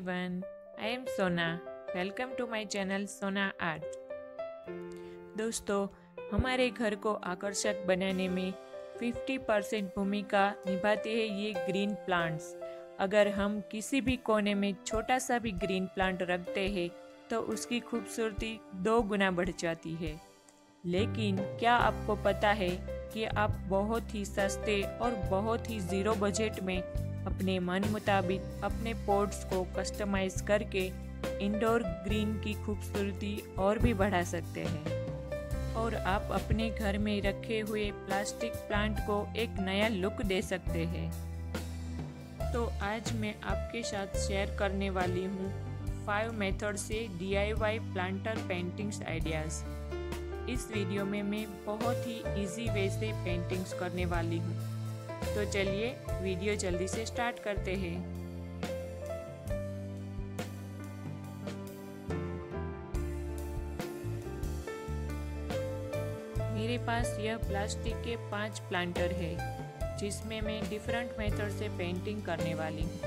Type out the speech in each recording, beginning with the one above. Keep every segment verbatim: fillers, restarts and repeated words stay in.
everyone, I am Sona. Welcome to my channel Sona Art. दोस्तों, हमारे घर को आकर्षक बनाने में पचास परसेंट भूमिका निभाते हैं ये ग्रीन प्लांट्स। अगर हम किसी भी कोने में छोटा सा भी ग्रीन प्लांट रखते हैं तो उसकी खूबसूरती दो गुना बढ़ जाती है। लेकिन क्या आपको पता है कि आप बहुत ही सस्ते और बहुत ही ज़ीरो बजट में अपने मन मुताबिक अपने पॉट्स को कस्टमाइज करके इंडोर ग्रीन की खूबसूरती और भी बढ़ा सकते हैं और आप अपने घर में रखे हुए प्लास्टिक प्लांट को एक नया लुक दे सकते हैं। तो आज मैं आपके साथ शेयर करने वाली हूँ फाइव मेथड से D I Y planter paintings ideas. इस वीडियो में मैं बहुत ही इजी वे से पेंटिंग्स करने वाली हूँ। तो चलिए वीडियो जल्दी से स्टार्ट करते हैं। मेरे पास यह प्लास्टिक के पांच प्लांटर है जिसमें मैं डिफरेंट मेथड से पेंटिंग करने वाली हूँ।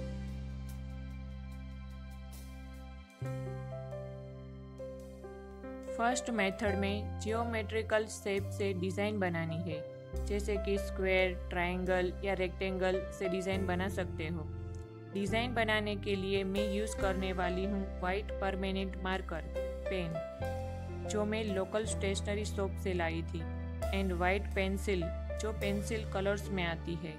फर्स्ट मेथड में जियोमेट्रिकल शेप से डिज़ाइन बनानी है, जैसे कि स्क्वायर, ट्रायंगल या रेक्टेंगल से डिज़ाइन बना सकते हो। डिज़ाइन बनाने के लिए मैं यूज़ करने वाली हूँ वाइट परमानेंट मार्कर पेन जो मैं लोकल स्टेशनरी शॉप से लाई थी, एंड वाइट पेंसिल जो पेंसिल कलर्स में आती है।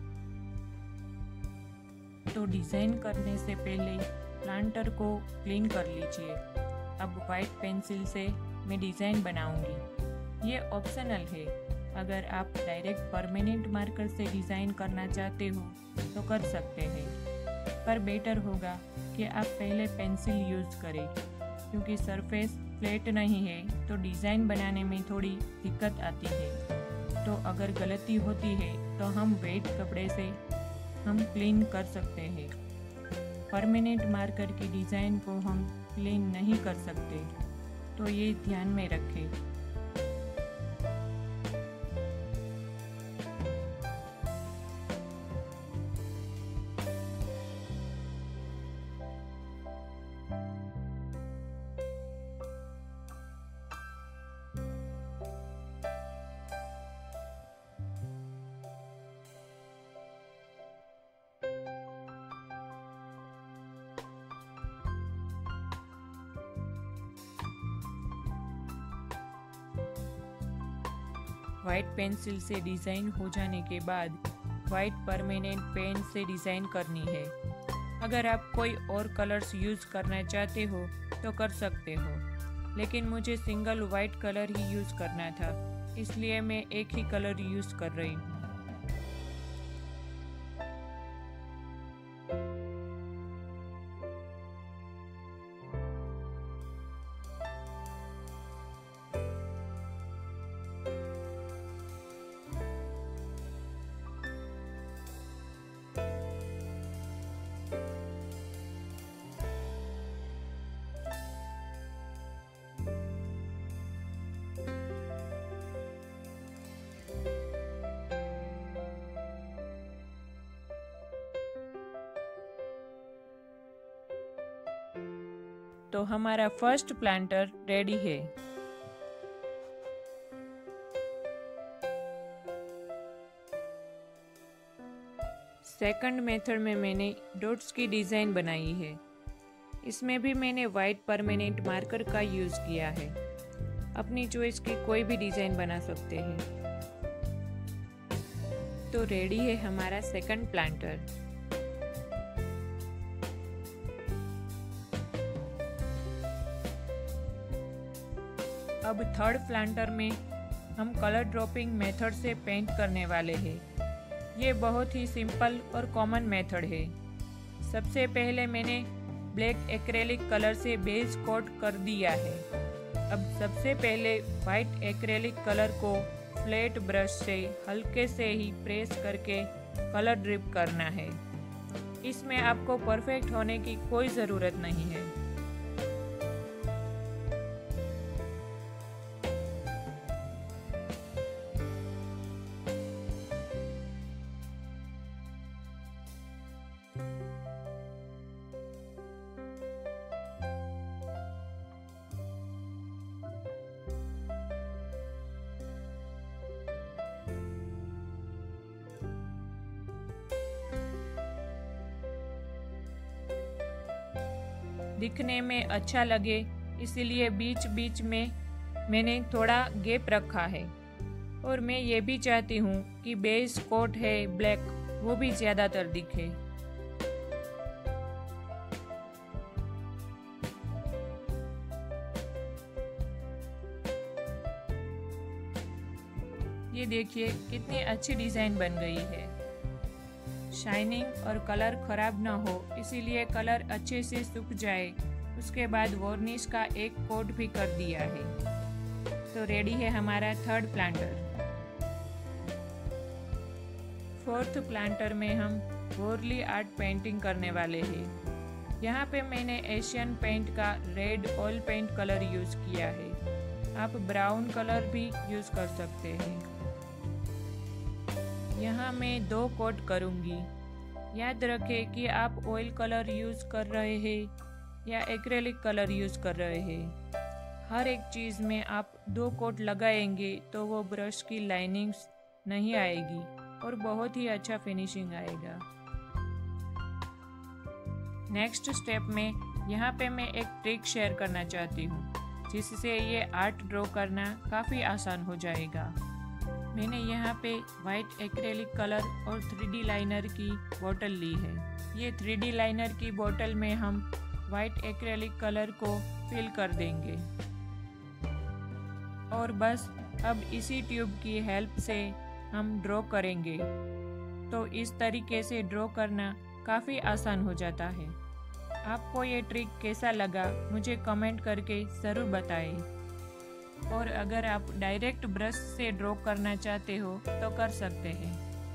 तो डिज़ाइन करने से पहले प्लांटर को क्लीन कर लीजिए। अब वाइट पेंसिल से मैं डिज़ाइन बनाऊंगी। ये ऑप्शनल है, अगर आप डायरेक्ट परमानेंट मार्कर से डिज़ाइन करना चाहते हो तो कर सकते हैं, पर बेटर होगा कि आप पहले पेंसिल यूज़ करें, क्योंकि सरफेस फ्लैट नहीं है तो डिज़ाइन बनाने में थोड़ी दिक्कत आती है। तो अगर गलती होती है तो हम वेट कपड़े से हम क्लीन कर सकते हैं। परमानेंट मार्कर की डिज़ाइन को हम क्लीन नहीं कर सकते, तो ये ध्यान में रखें। वाइट पेंसिल से डिज़ाइन हो जाने के बाद वाइट परमानेंट पेन से डिज़ाइन करनी है। अगर आप कोई और कलर्स यूज़ करना चाहते हो तो कर सकते हो, लेकिन मुझे सिंगल वाइट कलर ही यूज़ करना था, इसलिए मैं एक ही कलर यूज़ कर रही हूँ। तो हमारा फर्स्ट प्लांटर रेडी है। सेकंड मेथड में मैंने डॉट्स की डिज़ाइन बनाई है। इसमें भी मैंने वाइट परमानेंट मार्कर का यूज़ किया है। अपनी चॉइस की कोई भी डिज़ाइन बना सकते हैं। तो रेडी है हमारा सेकंड प्लांटर। अब थर्ड प्लांटर में हम कलर ड्रॉपिंग मेथड से पेंट करने वाले हैं। ये बहुत ही सिंपल और कॉमन मेथड है। सबसे पहले मैंने ब्लैक एक्रेलिक कलर से बेस कोट कर दिया है। अब सबसे पहले वाइट एक्रेलिक कलर को फ्लैट ब्रश से हल्के से ही प्रेस करके कलर ड्रिप करना है। इसमें आपको परफेक्ट होने की कोई ज़रूरत नहीं है। दिखने में अच्छा लगे, इसीलिए बीच बीच में मैंने थोड़ा गैप रखा है। और मैं ये भी चाहती हूँ कि बेस कोट है ब्लैक, वो भी ज़्यादातर दिखे। ये देखिए कितनी अच्छी डिज़ाइन बन गई है। शाइनिंग और कलर खराब ना हो, इसीलिए कलर अच्छे से सूख जाए, उसके बाद वार्निश का एक कोट भी कर दिया है। तो रेडी है हमारा थर्ड प्लांटर। फोर्थ प्लांटर में हम वॉरली आर्ट पेंटिंग करने वाले हैं। यहाँ पे मैंने एशियन पेंट का red oil paint colour use किया है। आप ब्राउन कलर भी यूज़ कर सकते हैं। यहाँ मैं दो कोट करूँगी। याद रखें कि आप ऑयल कलर यूज़ कर रहे हैं या एक्रेलिक कलर यूज़ कर रहे हैं। हर एक चीज़ में आप दो कोट लगाएंगे तो वो ब्रश की लाइनिंग्स नहीं आएगी और बहुत ही अच्छा फिनिशिंग आएगा। नेक्स्ट स्टेप में यहाँ पे मैं एक ट्रिक शेयर करना चाहती हूँ, जिससे ये आर्ट ड्रॉ करना काफ़ी आसान हो जाएगा। मैंने यहाँ पे वाइट एक्रेलिक कलर और थ्री डी लाइनर की बोतल ली है। ये थ्री डी लाइनर की बोतल में हम वाइट एक्रेलिक कलर को फिल कर देंगे और बस अब इसी ट्यूब की हेल्प से हम ड्रॉ करेंगे। तो इस तरीके से ड्रॉ करना काफ़ी आसान हो जाता है। आपको ये ट्रिक कैसा लगा मुझे कमेंट करके ज़रूर बताएं। और अगर आप डायरेक्ट ब्रश से ड्रॉ करना चाहते हो तो कर सकते हैं।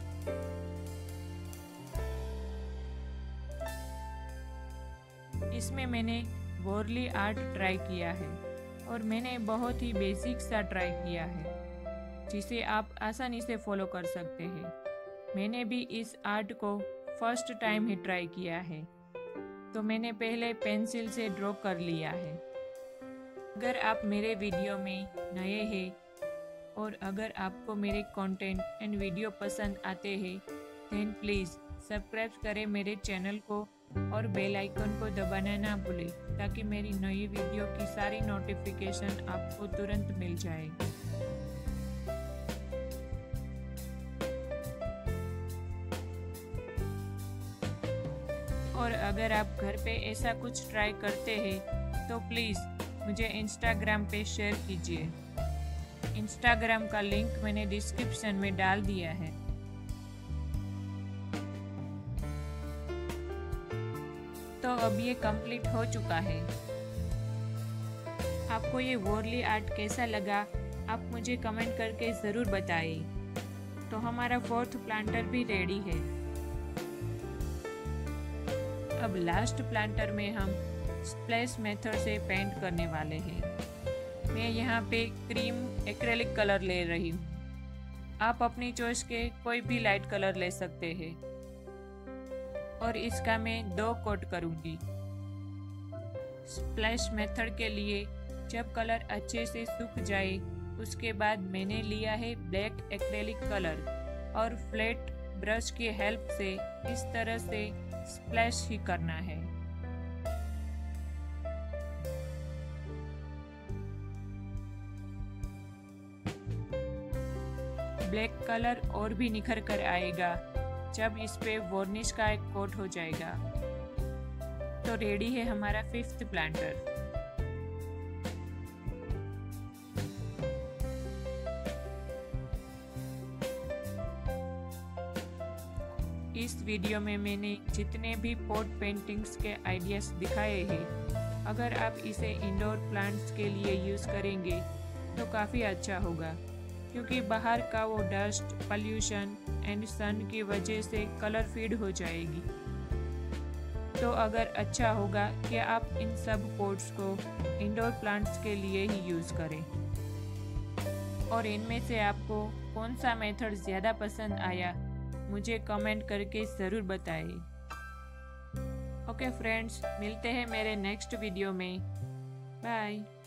इसमें मैंने वॉरली आर्ट ट्राई किया है और मैंने बहुत ही बेसिक सा ट्राई किया है, जिसे आप आसानी से फॉलो कर सकते हैं। मैंने भी इस आर्ट को फर्स्ट टाइम ही ट्राई किया है, तो मैंने पहले पेंसिल से ड्रॉ कर लिया है। अगर आप मेरे वीडियो में नए हैं और अगर आपको मेरे कंटेंट एंड वीडियो पसंद आते हैं, देन प्लीज़ सब्सक्राइब करें मेरे चैनल को और बेल आइकन को दबाना ना भूलें, ताकि मेरी नई वीडियो की सारी नोटिफिकेशन आपको तुरंत मिल जाए। और अगर आप घर पे ऐसा कुछ ट्राई करते हैं तो प्लीज़ मुझे इंस्टाग्राम पे शेयर कीजिए। इंस्टाग्राम का लिंक मैंने डिस्क्रिप्शन में डाल दिया है। तो अब ये कंप्लीट हो चुका है। आपको ये वॉरली आर्ट कैसा लगा आप मुझे कमेंट करके ज़रूर बताइए। तो हमारा फोर्थ प्लांटर भी रेडी है। अब लास्ट प्लांटर में हम स्प्लैश मेथड से पेंट करने वाले हैं। मैं यहाँ पे क्रीम एक्रेलिक कलर ले रही हूँ। आप अपनी चॉइस के कोई भी लाइट कलर ले सकते हैं और इसका मैं दो कोट करूँगी। स्प्लैश मेथड के लिए जब कलर अच्छे से सूख जाए, उसके बाद मैंने लिया है ब्लैक एक्रेलिक कलर और फ्लैट ब्रश की हेल्प से इस तरह से स्प्लैश ही करना है। ब्लैक कलर और भी निखर कर आएगा जब इस पे वार्निश का एक कोट हो जाएगा। तो रेडी है हमारा फिफ्थ प्लांटर। इस वीडियो में मैंने जितने भी पॉट पेंटिंग्स के आइडियाज दिखाए हैं, अगर आप इसे इंडोर प्लांट्स के लिए यूज़ करेंगे तो काफ़ी अच्छा होगा, क्योंकि बाहर का वो डस्ट, पॉल्यूशन एंड सन की वजह से कलर फीड हो जाएगी। तो अगर अच्छा होगा कि आप इन सब पॉट्स को इंडोर प्लांट्स के लिए ही यूज़ करें। और इनमें से आपको कौन सा मेथड ज़्यादा पसंद आया मुझे कमेंट करके ज़रूर बताइए। ओके फ्रेंड्स, मिलते हैं मेरे नेक्स्ट वीडियो में। बाय।